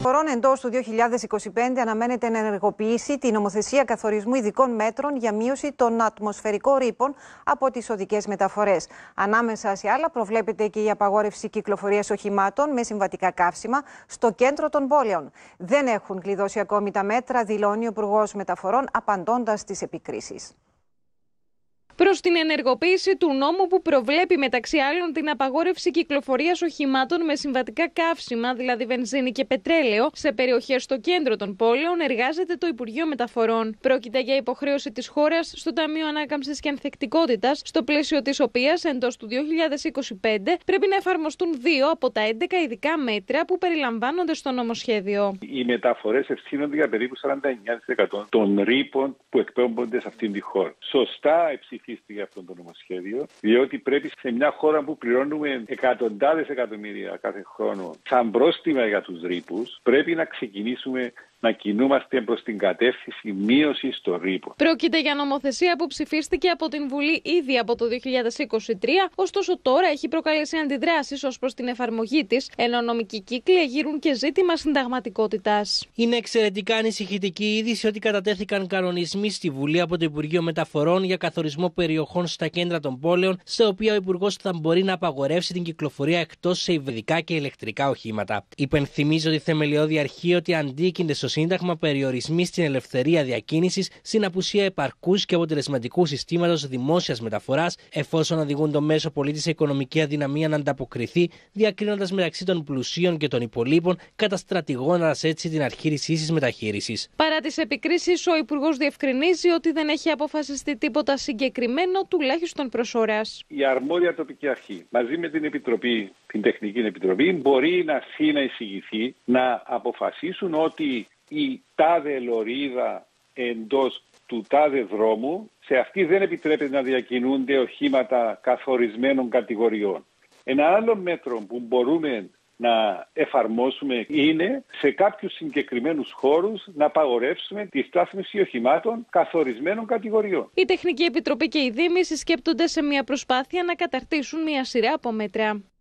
Μεταφορών εντός του 2025 αναμένεται να ενεργοποιήσει την νομοθεσία καθορισμού ειδικών μέτρων για μείωση των ατμοσφαιρικών ρήπων από τις οδικές μεταφορές. Ανάμεσα σε άλλα, προβλέπεται και η απαγόρευση κυκλοφορίας οχημάτων με συμβατικά καύσιμα στο κέντρο των πόλεων. Δεν έχουν κλειδώσει ακόμη τα μέτρα, δηλώνει ο Υπουργός Μεταφορών, απαντώντας στις επικρίσεις. Προς την ενεργοποίηση του νόμου που προβλέπει μεταξύ άλλων την απαγόρευση κυκλοφορίας οχημάτων με συμβατικά καύσιμα, δηλαδή βενζίνη και πετρέλαιο, σε περιοχές στο κέντρο των πόλεων, εργάζεται το Υπουργείο Μεταφορών. Πρόκειται για υποχρέωση της χώρας στο Ταμείο Ανάκαμψης και Ανθεκτικότητας, στο πλαίσιο της οποίας εντός του 2025 πρέπει να εφαρμοστούν 2 από τα 11 ειδικά μέτρα που περιλαμβάνονται στο νομοσχέδιο. Οι μεταφορές ευθύνονται για περίπου 49% των ρήπων που εκπέμπονται σε αυτήν τη χώρα. Σωστά ψηφίστηκε αυτό το νομοσχέδιο, διότι πρέπει σε μια χώρα που πληρώνουμε εκατοντάδες εκατομμύρια κάθε χρόνο σαν πρόστιμα για τους ρήπους, πρέπει να ξεκινήσουμε να κινούμαστε προς την κατεύθυνση μείωσης των ρήπων. Πρόκειται για νομοθεσία που ψηφίστηκε από την Βουλή ήδη από το 2023, ωστόσο τώρα έχει προκαλέσει αντιδράσεις ως προς την εφαρμογή της, ενώ νομικοί κύκλοι εγείρουν και ζήτημα συνταγματικότητας. Είναι εξαιρετικά ανησυχητική η είδηση ότι κατατέθηκαν κανονισμοί στη Βουλή από το Υπουργείο Μεταφορών για καθορισμό περιοχών στα κέντρα των πόλεων, σε οποία ο Υπουργός θα μπορεί να απαγορεύσει την κυκλοφορία εκτός σε υβριδικά και ηλεκτρικά οχήματα. Υπενθυμίζω τη θεμελιώδη αρχή ότι αντίκεινται στο Σύνταγμα περιορισμοί στην ελευθερία διακίνησης στην απουσία επαρκούς και αποτελεσματικού συστήματος δημόσιας μεταφοράς, εφόσον οδηγούν το μέσο πολίτη σε οικονομική αδυναμία να ανταποκριθεί, διακρίνοντας μεταξύ των πλουσίων και των υπολείπων, καταστρατηγώνοντας έτσι την αρχή της ίσης μεταχείρισης. Παρά τις επικρίσεις, ο Υπουργός διευκρινίζει ότι δεν έχει αποφασιστεί τίποτα συγκεκριμένο, τουλάχιστον προς ώρας. Η αρμόδια τοπική αρχή, μαζί με την Επιτροπή, την Τεχνική Επιτροπή, μπορεί να εισηγηθεί να αποφασίσουν ότι η τάδε λωρίδα εντός του τάδε δρόμου, σε αυτή δεν επιτρέπεται να διακινούνται οχήματα καθορισμένων κατηγοριών. Ένα άλλο μέτρο που μπορούμε να εφαρμόσουμε είναι σε κάποιους συγκεκριμένους χώρους να απαγορεύσουμε τη στάθμιση οχημάτων καθορισμένων κατηγοριών. Η Τεχνική Επιτροπή και οι Δήμοι συσκέπτονται σε μια προσπάθεια να καταρτήσουν μια σειρά από μέτρα.